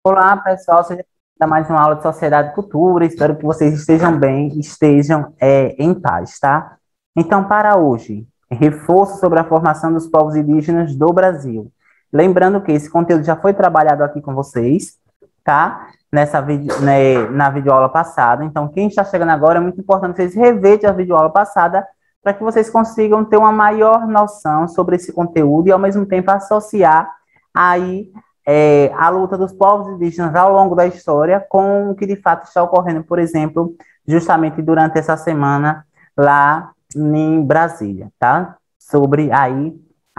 Olá, pessoal, seja bem-vindo a mais uma aula de Sociedade e Cultura. Espero que vocês estejam bem, estejam em paz, tá? Então, para hoje, reforço sobre a formação dos povos indígenas do Brasil. Lembrando que esse conteúdo já foi trabalhado aqui com vocês, tá? Na videoaula passada. Então, quem está chegando agora, é muito importante vocês reverem a videoaula passada para que vocês consigam ter uma maior noção sobre esse conteúdo e, ao mesmo tempo, associar aí a luta dos povos indígenas ao longo da história com o que de fato está ocorrendo, por exemplo, justamente durante essa semana lá em Brasília, tá? Sobre aí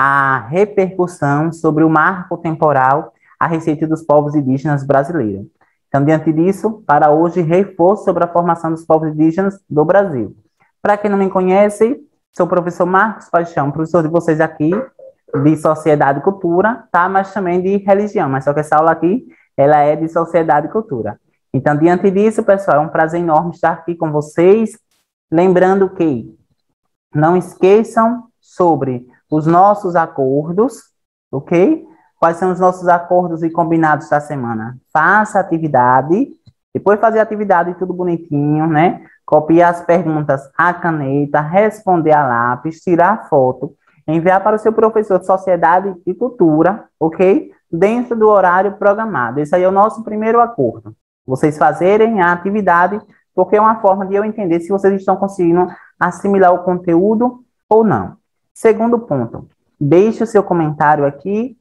a repercussão sobre o marco temporal a respeito dos povos indígenas brasileiros. Então, diante disso, para hoje, reforço sobre a formação dos povos indígenas do Brasil. Para quem não me conhece, sou o professor Marcos Paixão, professor de vocês aqui, de sociedade e cultura, tá? Mas também de religião, mas só que essa aula aqui, ela é de sociedade e cultura. Então, diante disso, pessoal, é um prazer enorme estar aqui com vocês, lembrando que não esqueçam sobre os nossos acordos, ok? Quais são os nossos acordos e combinados da semana? Faça a atividade, depois fazer a atividade tudo bonitinho, né? Copiar as perguntas à caneta, responder a lápis, tirar foto, enviar para o seu professor de Sociedade e Cultura, ok? Dentro do horário programado. Esse aí é o nosso primeiro acordo. Vocês fazerem a atividade, porque é uma forma de eu entender se vocês estão conseguindo assimilar o conteúdo ou não. Segundo ponto, deixe o seu comentário aqui,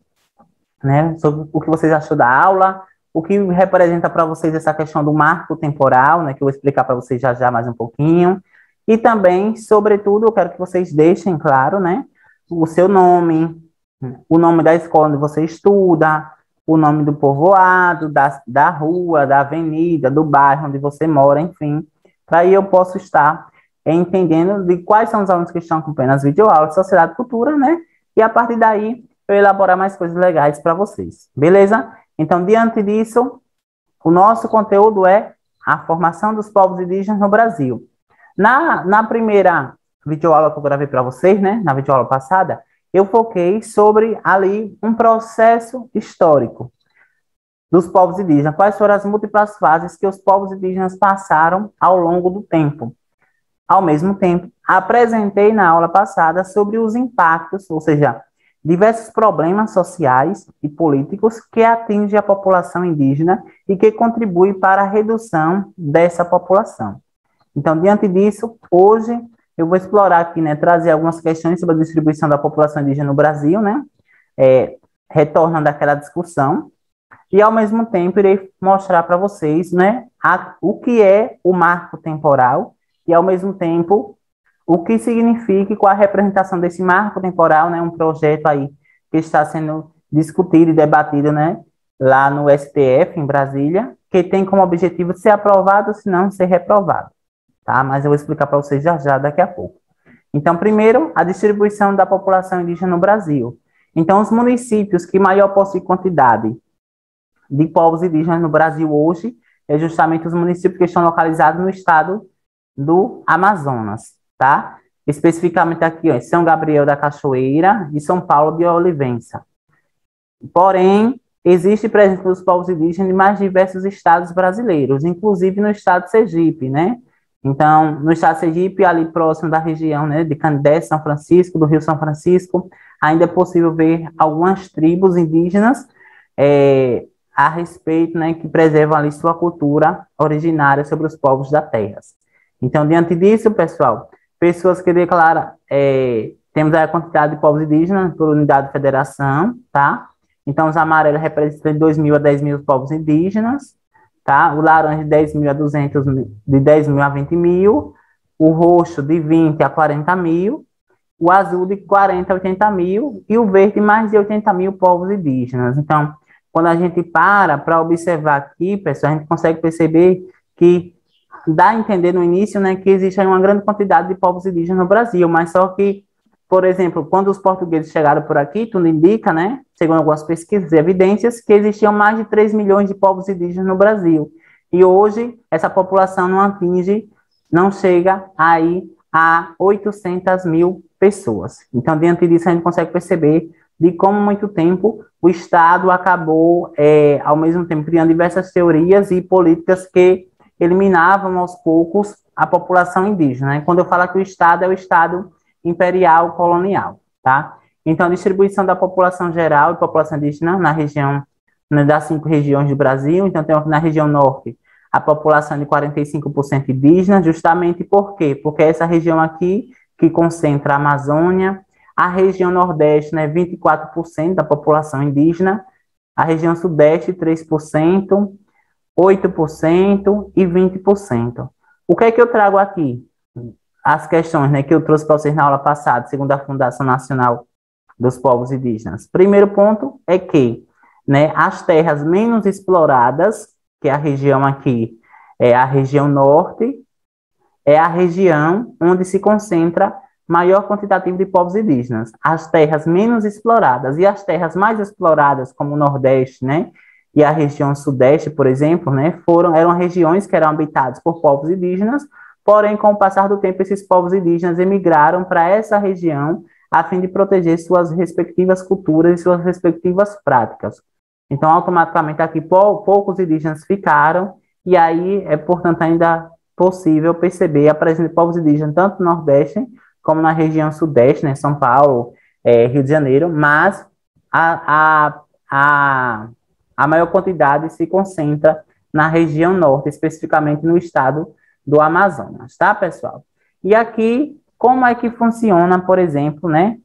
né, sobre o que vocês achou da aula, o que representa para vocês essa questão do marco temporal, né, que eu vou explicar para vocês já já mais um pouquinho. E também, sobretudo, eu quero que vocês deixem claro, né, o seu nome, o nome da escola onde você estuda, o nome do povoado, da rua, da avenida, do bairro onde você mora, enfim, para aí eu posso estar entendendo de quais são os alunos que estão acompanhando as videoaulas, Sociedade e Cultura, né? E a partir daí eu elaborar mais coisas legais para vocês, beleza? Então, diante disso, o nosso conteúdo é a formação dos povos indígenas no Brasil. Na primeira videoaula que eu gravei para vocês, né, na videoaula passada, eu foquei sobre ali um processo histórico dos povos indígenas, quais foram as múltiplas fases que os povos indígenas passaram ao longo do tempo. Ao mesmo tempo, apresentei na aula passada sobre os impactos, ou seja, diversos problemas sociais e políticos que atingem a população indígena e que contribuem para a redução dessa população. Então, diante disso, hoje eu vou explorar aqui, né, trazer algumas questões sobre a distribuição da população indígena no Brasil, né, retornando àquela discussão, e ao mesmo tempo irei mostrar para vocês, né, o que é o marco temporal e ao mesmo tempo o que significa e qual a representação desse marco temporal, né, um projeto aí que está sendo discutido e debatido, né, lá no STF, em Brasília, que tem como objetivo ser aprovado, se não ser reprovado, tá? Mas eu vou explicar para vocês já já, daqui a pouco. Então, primeiro, a distribuição da população indígena no Brasil. Então, os municípios que maior possuem quantidade de povos indígenas no Brasil hoje é justamente os municípios que estão localizados no estado do Amazonas, tá? Especificamente aqui, ó, São Gabriel da Cachoeira e São Paulo de Olivença. Porém, existe presença dos povos indígenas em mais diversos estados brasileiros, inclusive no estado de Sergipe, né? Então, no estado de Sergipe, ali próximo da região, né, de Canindé, São Francisco, do Rio São Francisco, ainda é possível ver algumas tribos indígenas a respeito, né, que preservam ali sua cultura originária sobre os povos da terra. Então, diante disso, pessoal, pessoas que declaram, temos a quantidade de povos indígenas por unidade de federação, tá? Então, os amarelos representam de 2.000 a 10.000 povos indígenas, tá? O laranja de 10.000 a 200, de 10.000 a 20.000, o roxo de 20 a 40.000, o azul de 40 a 80.000 e o verde de mais de 80.000 povos indígenas. Então, quando a gente para observar aqui, pessoal, a gente consegue perceber que dá a entender no início, né, que existe aí uma grande quantidade de povos indígenas no Brasil, mas só que, por exemplo, quando os portugueses chegaram por aqui, tudo indica, né, segundo algumas pesquisas e evidências, que existiam mais de 3 milhões de povos indígenas no Brasil. E hoje, essa população não chega aí a 800.000 pessoas. Então, diante disso, a gente consegue perceber de como muito tempo o Estado acabou, ao mesmo tempo, criando diversas teorias e políticas que eliminavam aos poucos a população indígena. Né? Quando eu falo que o Estado é o Estado imperial colonial, tá? Então, a distribuição da população geral e população indígena na região, né, das 5 regiões do Brasil. Então, tem na região norte a população de 45% indígena, justamente por quê? Porque essa região aqui que concentra a Amazônia, a região nordeste, né, 24% da população indígena, a região sudeste, 3%, 8% e 20%. O que é que eu trago aqui? As questões, né, que eu trouxe para vocês na aula passada, segundo a Fundação Nacional dos Povos Indígenas. Primeiro ponto é que, né, as terras menos exploradas, que é a região aqui, é a região norte, é a região onde se concentra maior quantitativo de povos indígenas. As terras menos exploradas e as terras mais exploradas, como o Nordeste, né, e a região Sudeste, por exemplo, né, eram regiões que eram habitadas por povos indígenas, porém, com o passar do tempo, esses povos indígenas emigraram para essa região a fim de proteger suas respectivas culturas e suas respectivas práticas. Então, automaticamente, aqui poucos indígenas ficaram, e aí é, portanto, ainda possível perceber a presença de povos indígenas tanto no Nordeste como na região Sudeste, né, São Paulo, Rio de Janeiro, mas a maior quantidade se concentra na região Norte, especificamente no estado do Amazonas, tá, pessoal? E aqui, como é que funciona, por exemplo, né,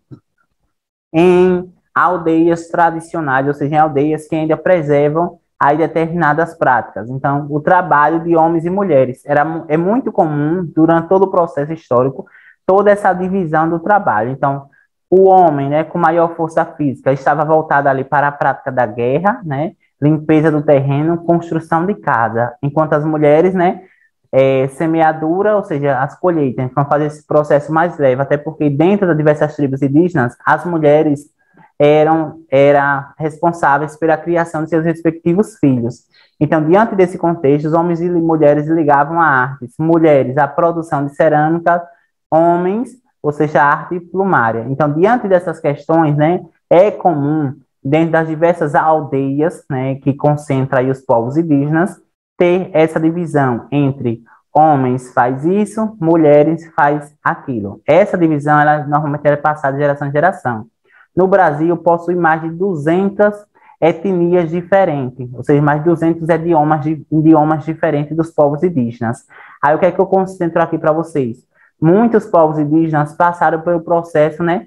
em aldeias tradicionais, ou seja, em aldeias que ainda preservam aí determinadas práticas. Então, o trabalho de homens e mulheres é muito comum durante todo o processo histórico, toda essa divisão do trabalho. Então, o homem, né, com maior força física, estava voltado ali para a prática da guerra, né, limpeza do terreno, construção de casa, enquanto as mulheres, né, semeadura, ou seja, as colheitas, vão fazer esse processo mais leve, até porque dentro das diversas tribos indígenas, as mulheres eram responsáveis pela criação de seus respectivos filhos. Então, diante desse contexto, os homens e mulheres ligavam a artes, mulheres à produção de cerâmica, homens, ou seja, a arte plumária. Então, diante dessas questões, né, é comum, dentro das diversas aldeias, né, que concentra aí os povos indígenas, ter essa divisão entre homens faz isso, mulheres faz aquilo. Essa divisão, ela normalmente é passada de geração em geração. No Brasil, possui mais de 200 etnias diferentes, ou seja, mais de 200 idiomas diferentes dos povos indígenas. Aí, o que é que eu concentro aqui para vocês? Muitos povos indígenas passaram pelo processo, né,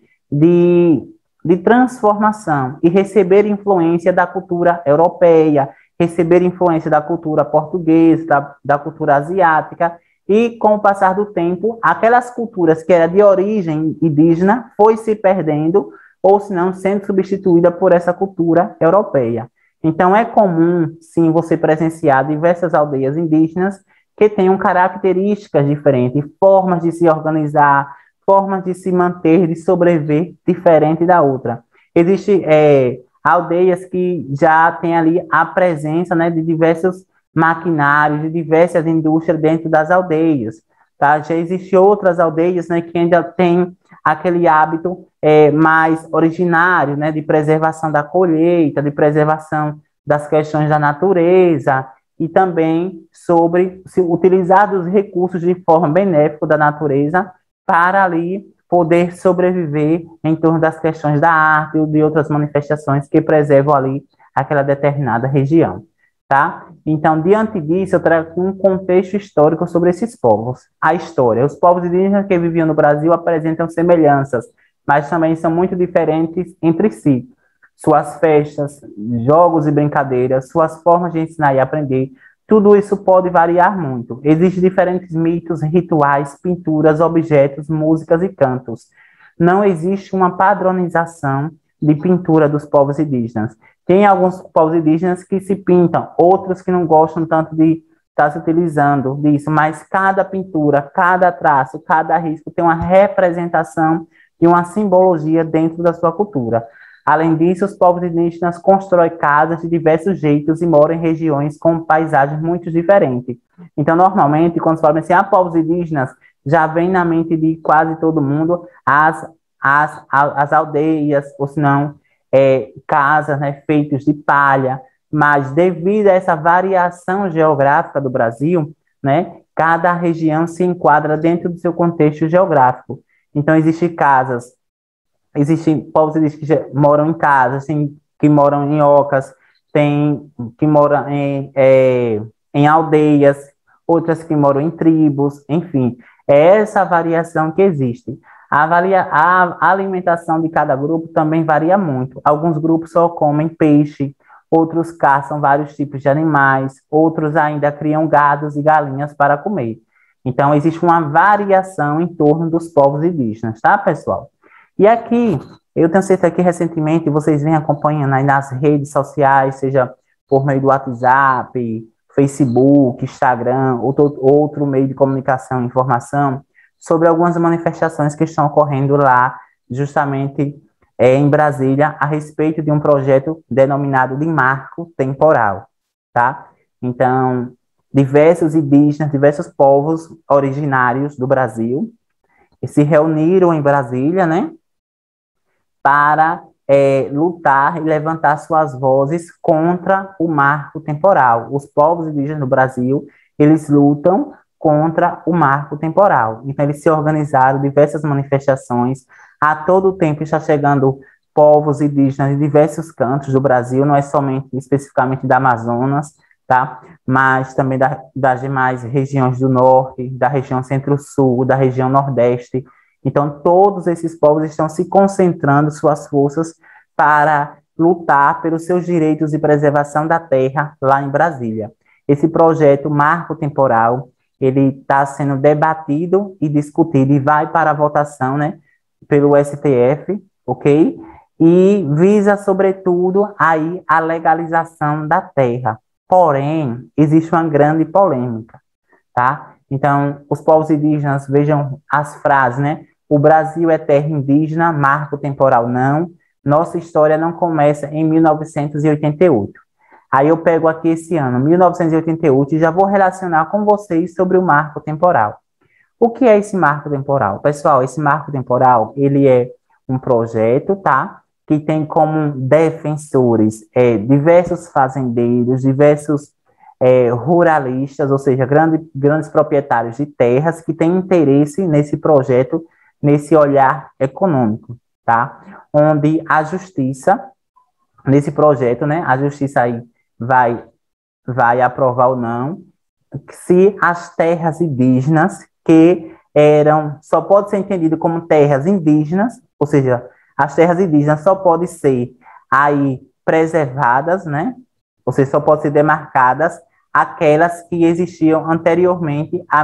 de transformação e receber influência da cultura europeia, receber influência da cultura portuguesa, da cultura asiática, e com o passar do tempo, aquelas culturas que eram de origem indígena foi se perdendo, ou se não, sendo substituída por essa cultura europeia. Então, é comum, sim, você presenciar diversas aldeias indígenas que tenham características diferentes, formas de se organizar, formas de se manter, de sobreviver diferente da outra. Existem aldeias que já têm ali a presença, né, de diversos maquinários, de diversas indústrias dentro das aldeias. Tá? Já existem outras aldeias, né, que ainda têm aquele hábito mais originário, né, de preservação da colheita, de preservação das questões da natureza, e também sobre se utilizar dos recursos de forma benéfica da natureza para ali poder sobreviver em torno das questões da arte ou de outras manifestações que preservam ali aquela determinada região, tá? Então, diante disso, eu trago um contexto histórico sobre esses povos. A história. Os povos indígenas que viviam no Brasil apresentam semelhanças, mas também são muito diferentes entre si. Suas festas, jogos e brincadeiras, suas formas de ensinar e aprender, tudo isso pode variar muito. Existem diferentes mitos, rituais, pinturas, objetos, músicas e cantos. Não existe uma padronização de pintura dos povos indígenas. Tem alguns povos indígenas que se pintam, outros que não gostam tanto de estar se utilizando disso, mas cada pintura, cada traço, cada risco tem uma representação e uma simbologia dentro da sua cultura. Além disso, os povos indígenas constroem casas de diversos jeitos e moram em regiões com paisagens muito diferentes. Então, normalmente, quando se fala assim, povos indígenas, já vem na mente de quase todo mundo as aldeias, ou se não, casas, né, feitas de palha, mas devido a essa variação geográfica do Brasil, né, cada região se enquadra dentro do seu contexto geográfico. Então, existem povos indígenas que moram em casas, assim, que moram em ocas, tem que moram em aldeias, outras que moram em tribos, enfim, é essa variação que existe. A alimentação de cada grupo também varia muito. Alguns grupos só comem peixe, outros caçam vários tipos de animais, outros ainda criam gados e galinhas para comer. Então, existe uma variação em torno dos povos indígenas, tá, pessoal? E aqui, eu tenho certeza que recentemente vocês vêm acompanhando aí nas redes sociais, seja por meio do WhatsApp, Facebook, Instagram, outro meio de comunicação e informação, sobre algumas manifestações que estão ocorrendo lá, justamente em Brasília, a respeito de um projeto denominado de marco temporal, tá? Então, diversos indígenas, diversos povos originários do Brasil se reuniram em Brasília, né, para lutar e levantar suas vozes contra o marco temporal. Os povos indígenas do Brasil, eles lutam contra o marco temporal. Então, eles se organizaram diversas manifestações. A todo tempo está chegando povos indígenas de diversos cantos do Brasil, não é somente especificamente da Amazonas, tá? Mas também das demais regiões do norte, da região centro-sul, da região nordeste. Então, todos esses povos estão se concentrando suas forças para lutar pelos seus direitos de preservação da terra lá em Brasília. Esse projeto Marco Temporal, ele está sendo debatido e discutido e vai para a votação, né, pelo STF, ok? E visa, sobretudo, aí a legalização da terra. Porém, existe uma grande polêmica, tá? Então, os povos indígenas, vejam as frases, né? O Brasil é terra indígena, marco temporal não. Nossa história não começa em 1988. Aí eu pego aqui esse ano, 1988, e já vou relacionar com vocês sobre o marco temporal. O que é esse marco temporal? Pessoal, esse marco temporal, ele é um projeto, tá? Que tem como defensores diversos fazendeiros, diversos ruralistas, ou seja, grandes proprietários de terras que têm interesse nesse projeto, nesse olhar econômico, tá? Onde a justiça, nesse projeto, né, a justiça aí vai aprovar ou não, se as terras indígenas que só pode ser entendido como terras indígenas, ou seja, as terras indígenas só podem ser aí preservadas, né, ou seja, só podem ser demarcadas aquelas que existiam anteriormente a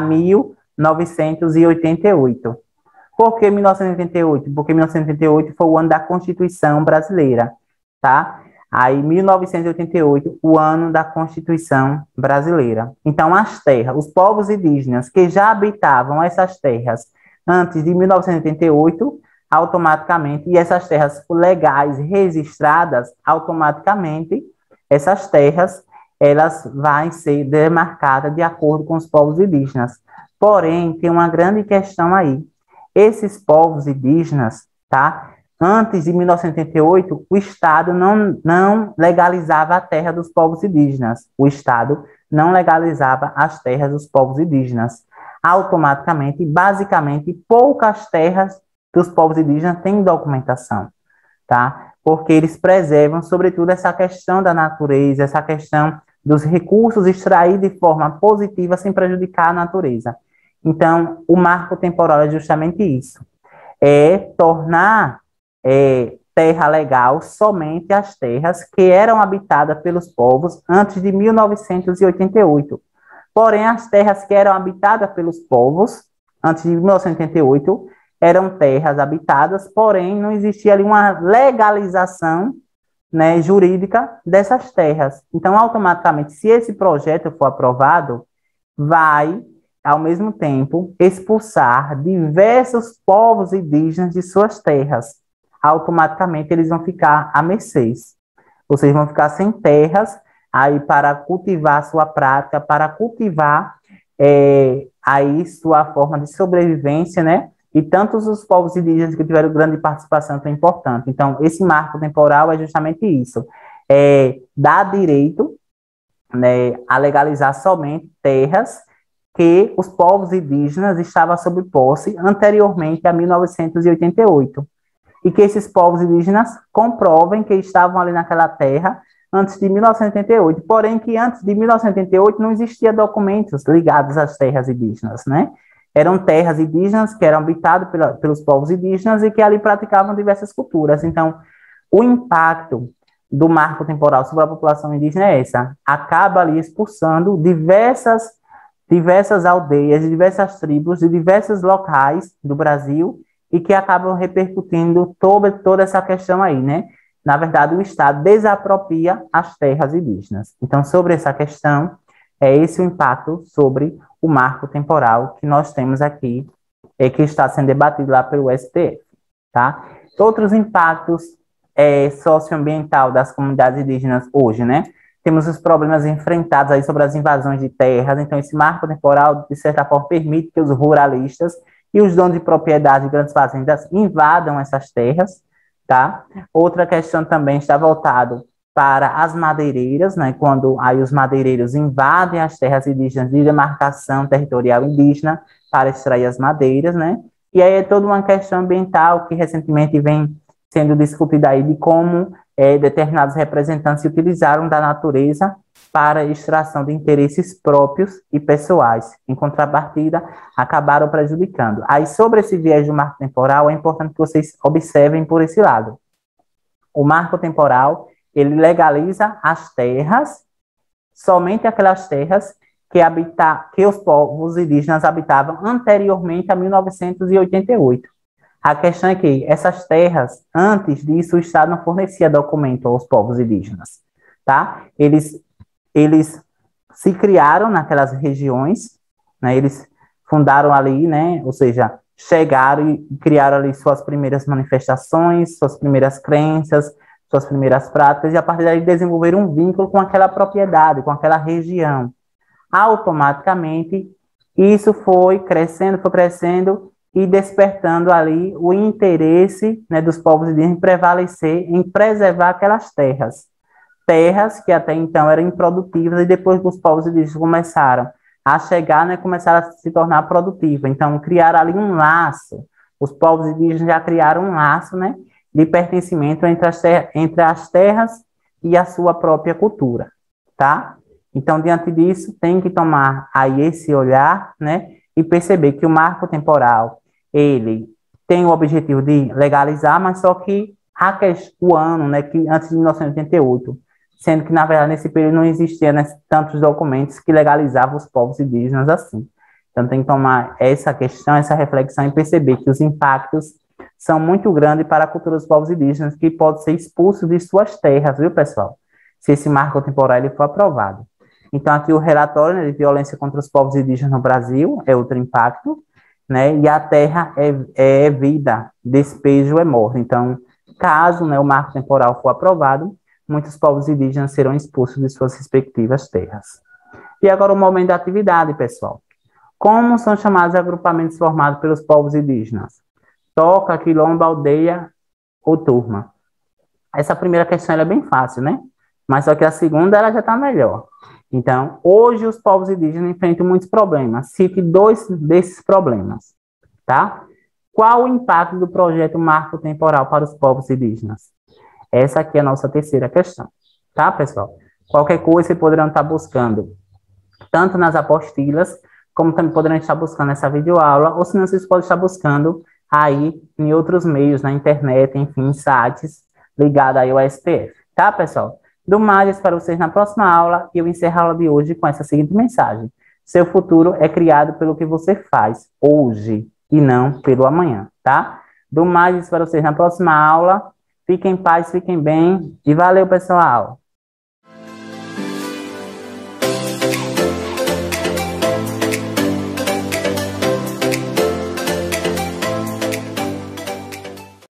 1988. Por que 1988? Porque 1988 foi o ano da Constituição brasileira, tá? Aí, 1988, o ano da Constituição brasileira. Então, as terras, os povos indígenas que já habitavam essas terras antes de 1988, automaticamente, e essas terras legais registradas, automaticamente, essas terras, elas vão ser demarcadas de acordo com os povos indígenas. Porém, tem uma grande questão aí. Esses povos indígenas, tá? Antes de 1988, o Estado não legalizava a terra dos povos indígenas. O Estado não legalizava as terras dos povos indígenas. Automaticamente, basicamente, poucas terras dos povos indígenas têm documentação, tá? Porque eles preservam, sobretudo, essa questão da natureza, essa questão dos recursos extraídos de forma positiva sem prejudicar a natureza. Então, o marco temporal é justamente isso. É tornar terra legal somente as terras que eram habitadas pelos povos antes de 1988. Porém, as terras que eram habitadas pelos povos antes de 1988 eram terras habitadas, porém não existia ali uma legalização, né, jurídica dessas terras. Então, automaticamente, se esse projeto for aprovado, vai ao mesmo tempo expulsar diversos povos indígenas de suas terras. Automaticamente eles vão ficar à mercê. Vocês vão ficar sem terras aí para cultivar sua prática, para cultivar aí sua forma de sobrevivência, né? e tantos os povos indígenas que tiveram grande participação tão importante. Então, esse marco temporal é justamente isso, dar direito, né, a legalizar somente terras que os povos indígenas estavam sob posse anteriormente a 1988, e que esses povos indígenas comprovem que estavam ali naquela terra antes de 1988, porém que antes de 1988 não existia documentos ligados às terras indígenas, né? Eram terras indígenas que eram habitadas pelos povos indígenas e que ali praticavam diversas culturas. Então, o impacto do marco temporal sobre a população indígena é essa, acaba ali expulsando diversas aldeias, diversas tribos, de diversos locais do Brasil, e que acabam repercutindo toda essa questão aí, né? Na verdade, o Estado desapropria as terras indígenas. Então, sobre essa questão, é esse o impacto sobre o marco temporal que nós temos aqui, que está sendo debatido lá pelo STF, tá? Outros impactos socioambiental das comunidades indígenas hoje, né? Temos os problemas enfrentados aí sobre as invasões de terras, então esse marco temporal, de certa forma, permite que os ruralistas e os donos de propriedade de grandes fazendas invadam essas terras, tá? Outra questão também está voltado para as madeireiras, né? Quando aí os madeireiros invadem as terras indígenas de demarcação territorial indígena para extrair as madeiras, né? E aí é toda uma questão ambiental que recentemente vem sendo discutida aí de como determinados representantes se utilizaram da natureza para extração de interesses próprios e pessoais. Em contrapartida, acabaram prejudicando. Aí, sobre esse viés do marco temporal, é importante que vocês observem por esse lado. O marco temporal, ele legaliza as terras, somente aquelas terras que os povos indígenas habitavam anteriormente a 1988. A questão é que essas terras, antes disso, o Estado não fornecia documento aos povos indígenas, tá? Eles se criaram naquelas regiões, né? Eles fundaram ali, né? Ou seja, chegaram e criaram ali suas primeiras manifestações, suas primeiras crenças, suas primeiras práticas, e a partir daí desenvolveram um vínculo com aquela propriedade, com aquela região. Automaticamente, isso foi crescendo e despertando ali o interesse, né, dos povos indígenas em prevalecer, em preservar aquelas terras que até então eram improdutivas, e depois que os povos indígenas começaram a chegar, né, começaram a se tornar produtivas. Então, criaram ali um laço, os povos indígenas já criaram um laço, né, de pertencimento entre as terras e a sua própria cultura, tá? Então, diante disso, tem que tomar aí esse olhar, né, e perceber que o marco temporal, ele tem o objetivo de legalizar, mas só que o ano, né, que antes de 1988, sendo que, na verdade, nesse período não existia, né, tantos documentos que legalizavam os povos indígenas assim. Então, tem que tomar essa questão, essa reflexão e perceber que os impactos são muito grandes para a cultura dos povos indígenas, que podem ser expulsos de suas terras, viu, pessoal? Se esse marco temporal ele for aprovado. Então, aqui o relatório, né, de violência contra os povos indígenas no Brasil é outro impacto, né? E a terra é vida, despejo é morte. Então, caso, né, o marco temporal for aprovado, muitos povos indígenas serão expulsos de suas respectivas terras. E agora o momento da atividade, pessoal. Como são chamados agrupamentos formados pelos povos indígenas? Toca, quilombo, aldeia ou turma? Essa primeira questão ela é bem fácil, né? Mas só que a segunda ela já está melhor. Então, hoje os povos indígenas enfrentam muitos problemas. Cite 2 desses problemas, tá? Qual o impacto do projeto Marco Temporal para os povos indígenas? Essa aqui é a nossa terceira questão, tá, pessoal? Qualquer coisa vocês poderão estar buscando, tanto nas apostilas, como também poderão estar buscando essa videoaula, ou se não, vocês podem estar buscando aí em outros meios, na internet, enfim, em sites ligados aí ao STF, tá, pessoal? Do mais, espero vocês na próxima aula, e eu encerro a aula de hoje com essa seguinte mensagem: seu futuro é criado pelo que você faz hoje, e não pelo amanhã, tá? Do mais, espero vocês na próxima aula. Fiquem em paz, fiquem bem, e valeu, pessoal!